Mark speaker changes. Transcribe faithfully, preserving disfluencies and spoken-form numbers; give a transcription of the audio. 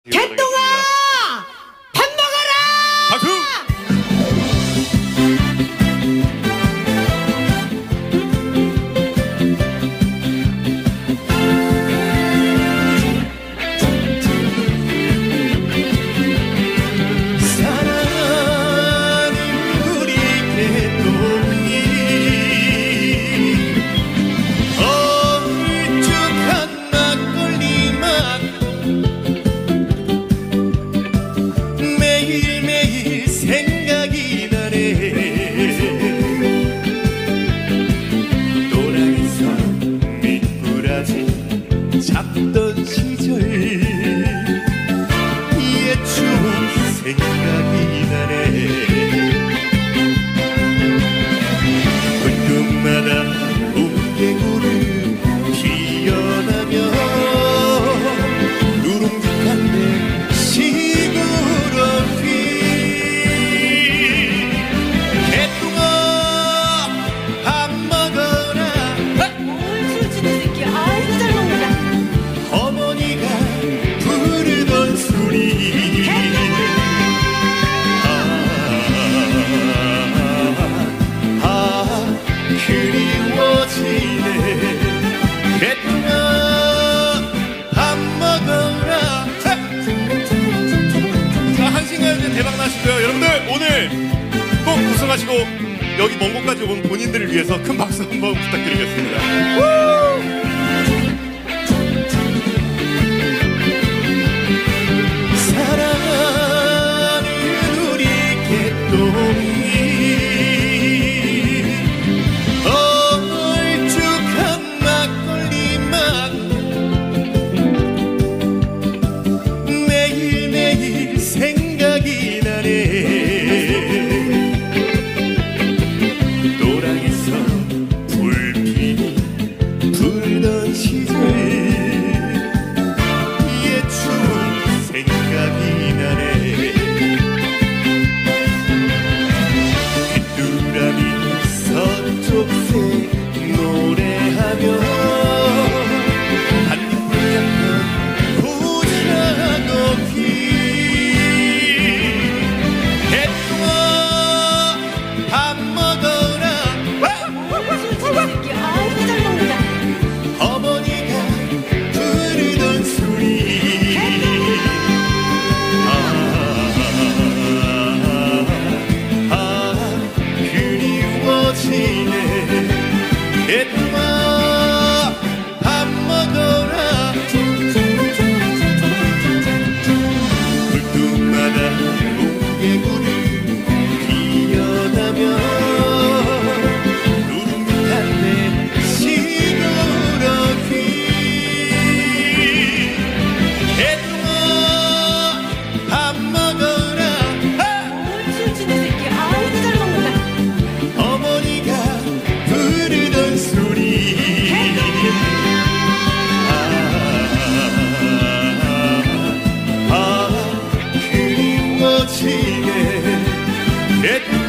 Speaker 1: 개똥아! 밥 먹어라!
Speaker 2: 박수!
Speaker 3: 사랑하는 우리 개똥이 얼쭉한 막걸리 맞고 매일매일 생각이 나네. 또랑에서 미꾸라지 잡던 시절 옛 추억 생각이 나네. 굴뚝마다 웅개구름 피어나며 누룽직한 내 시골 비 개똥아 밥 먹어라.
Speaker 1: 술 치는 새끼 아이고 잘 먹는다.
Speaker 3: 어머니가 부르던 소리 아, 아, 그리워지네. 개똥아 밥 먹어라. 자, 한신가요제 대박 나시고요. 여러분들 오늘 꼭 우승하시고 여기 먼 곳까지 온 본인들을 위해서 큰 박수 한번 부탁드리겠습니다. 사랑하는 우리 개똥이 얼쭉한 막걸리 맞고 매일매일 생각이 나네. 또랑에서 불빛 불던 시절 옛 추억 생각이 나네. 귀뚜라미 서쪽새 노래하며 한입 잡던 고사높이 개똥아 밥 먹어라.
Speaker 1: 술 치는 새끼 아이고 잘 먹는다.
Speaker 3: 어머니가 부르던 소리 아, 아, 그리워지네. 개똥아 밥 먹어라. 굴뚝마다 웅개구름 피어나며 누룽직한 내 시골 귀 개똥아 밥 먹어라.
Speaker 1: 술 치는 새끼 아이고 잘 먹는다.
Speaker 3: 어머니가 부르던 소리 아, 아, 그리워지네. 개똥아